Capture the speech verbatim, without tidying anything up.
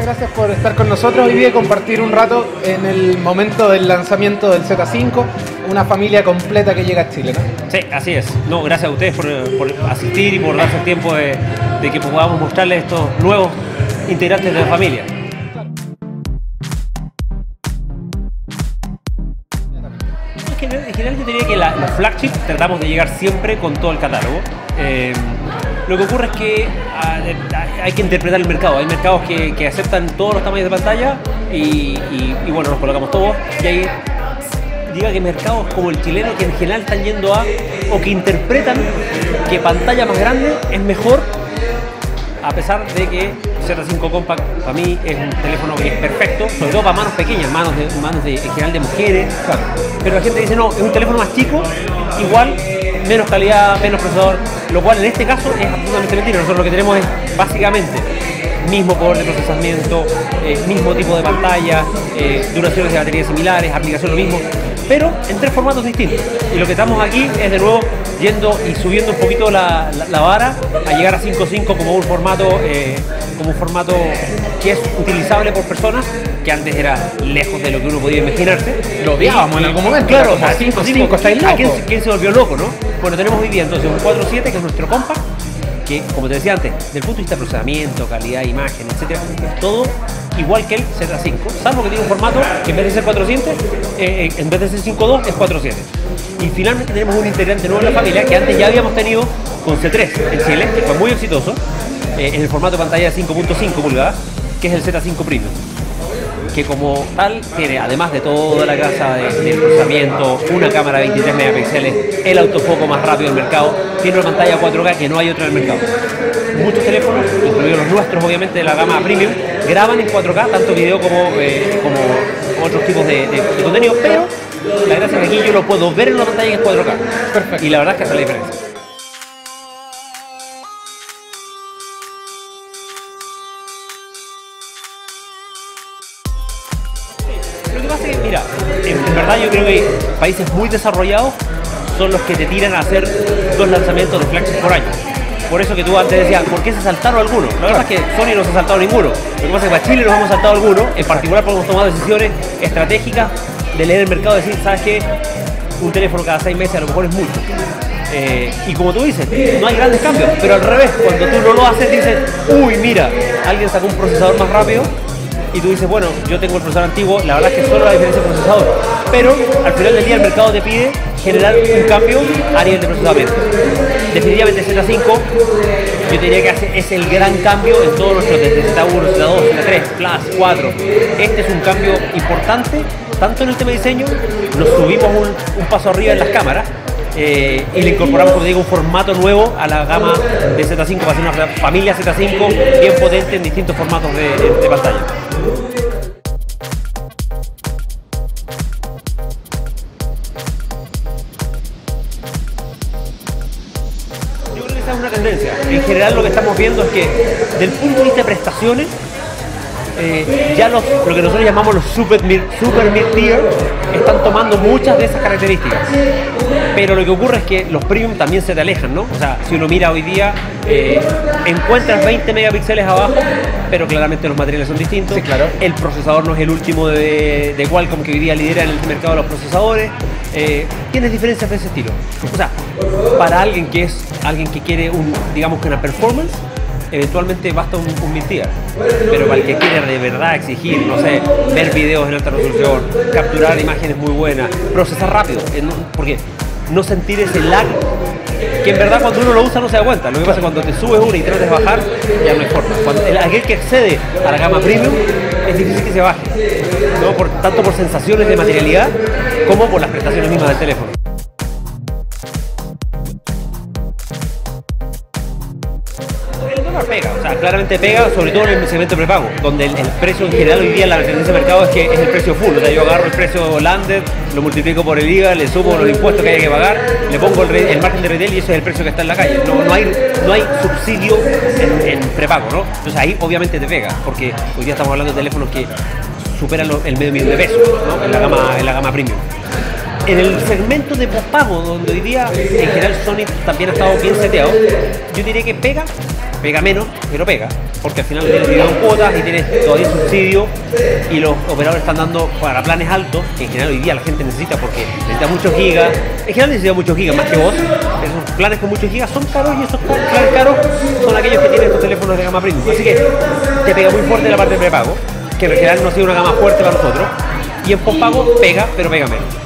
gracias por estar con nosotros hoy día y compartir un rato en el momento del lanzamiento del Z cinco, una familia completa que llega a Chile, ¿no? Sí, así es. No, gracias a ustedes por, por asistir y por darse el tiempo de, de que podamos mostrarles estos nuevos integrantes de la familia. En general yo diría que la, la flagship tratamos de llegar siempre con todo el catálogo. Eh, lo que ocurre es que uh, hay que interpretar el mercado. Hay mercados que, que aceptan todos los tamaños de pantalla y, y, y bueno, nos colocamos todos. Y hay, diga que mercados como el chileno que en general están yendo a, o que interpretan que pantalla más grande es mejor, a pesar de que Z cinco Compact para mí es un teléfono que es perfecto, sobre todo para manos pequeñas, manos, de, manos de, en general de mujeres, claro. Pero la gente dice no, es un teléfono más chico, igual, menos calidad, menos procesador, lo cual en este caso es absolutamente mentira. Nosotros lo que tenemos es básicamente mismo poder de procesamiento, eh, mismo tipo de pantalla, eh, duraciones de batería similares, aplicación lo mismo, pero en tres formatos distintos. Y lo que estamos aquí es de nuevo yendo y subiendo un poquito la, la, la vara a llegar a cinco punto cinco como un formato eh, como un formato que es utilizable por personas que antes era lejos de lo que uno podía imaginarse. Lo odiábamos en algún momento. Claro, o sea, cinco punto cinco está ahí loco. ¿A quién, quién se volvió loco, no? Bueno, tenemos hoy día entonces un cuatro punto siete que es nuestro compact, que como te decía antes, desde el punto de vista de procesamiento, calidad, imagen, etcétera, es todo igual que el Z cinco, salvo que tiene un formato que en vez de ser cuatro punto siete, eh, en vez de ser cinco punto dos es cuatro punto siete. Y finalmente tenemos un integrante nuevo en la familia que antes ya habíamos tenido con C tres en Chile, que fue muy exitoso, eh, en el formato de pantalla de cinco punto cinco pulgadas, que es el Z cinco Premium, que como tal tiene, además de toda la grasa de, de procesamiento, una cámara de veintitrés megapíxeles, el autofoco más rápido del mercado, tiene una pantalla cuatro K que no hay otra en el mercado. Muchos teléfonos, incluidos los nuestros obviamente de la gama Premium, graban en cuatro K, tanto video como, eh, como otros tipos de, de, de contenido, pero la gracia es que aquí yo lo puedo ver en una pantalla que es cuatro K. Perfecto. Y la verdad es que hace la diferencia. Lo que pasa es que, mira, en, en verdad yo creo que países muy desarrollados son los que te tiran a hacer dos lanzamientos de flagship por año. Por eso que tú antes decías, ¿por qué se saltaron algunos? La verdad es que Sony no se ha saltado ninguno. Lo que pasa es que para Chile nos hemos saltado algunos, en particular porque hemos tomado decisiones estratégicas de leer el mercado y decir, ¿sabes qué? Un teléfono cada seis meses a lo mejor es mucho. Eh, y como tú dices, no hay grandes cambios, pero al revés, cuando tú no lo haces, dices, uy, mira, alguien sacó un procesador más rápido, y tú dices, bueno, yo tengo el procesador antiguo, la verdad es que solo la diferencia de procesador, pero al final del día el mercado te pide generar un cambio a nivel de procesamiento. Definitivamente Z cinco, yo diría que hace, es el gran cambio en todos nuestros, desde Z uno, Z dos, Z tres, Plus, cuatro. Este es un cambio importante, tanto en el tema de diseño, nos subimos un, un paso arriba en las cámaras, Eh, y le incorporamos, como digo, un formato nuevo a la gama de Z cinco para hacer una familia Z cinco bien potente en distintos formatos de, de, de pantalla. Yo creo que esa es una tendencia. En general lo que estamos viendo es que, desde el punto de vista de prestaciones, Eh, ya los, lo que nosotros llamamos los super mid, super mid tier están tomando muchas de esas características, pero lo que ocurre es que los premium también se te alejan, ¿no? O sea, si uno mira hoy día, eh, encuentras veinte megapíxeles abajo, pero claramente los materiales son distintos. Sí, claro. El procesador no es el último de, de Qualcomm, que hoy día lidera en el mercado de los procesadores. Eh, tienes diferencias de ese estilo. O sea, para alguien que es alguien que quiere un, digamos que una performance, eventualmente basta un, un mid-tier, pero para el que quiere de verdad exigir, no sé, ver videos en alta resolución, capturar imágenes muy buenas, procesar rápido, en, porque no sentir ese lag, que en verdad cuando uno lo usa no se da cuenta. Lo que pasa es cuando te subes una y tratas de bajar, ya no hay forma. Cuando el, aquel que accede a la gama premium, es difícil que se baje, ¿no? Por, tanto por sensaciones de materialidad, como por las prestaciones mismas del teléfono. Pega, o sea, claramente pega, sobre todo en el segmento prepago, donde el, el precio en general hoy día, la tendencia de mercado es que es el precio full. O sea, yo agarro el precio landed, lo multiplico por el I V A, le sumo los impuestos que hay que pagar, le pongo el, el margen de retail y ese es el precio que está en la calle. No, no, hay, no hay subsidio en, en prepago, ¿no? Entonces ahí obviamente te pega, porque hoy día estamos hablando de teléfonos que superan lo, el medio millón de pesos, ¿no? En la gama, en la gama premium. En el segmento de pospago, donde hoy día en general Sony también ha estado bien seteado, yo diría que pega, pega menos, pero pega, porque al final tienes video en cuotas y tienes todavía subsidio y los operadores están dando para planes altos, que en general hoy día la gente necesita porque necesita muchos gigas, en general necesita muchos gigas más que vos, esos planes con muchos gigas son caros y esos planes caros son aquellos que tienen estos teléfonos de gama premium, así que te pega muy fuerte la parte de prepago, que en general no ha sido una gama fuerte para nosotros, y en postpago pega, pero pega menos.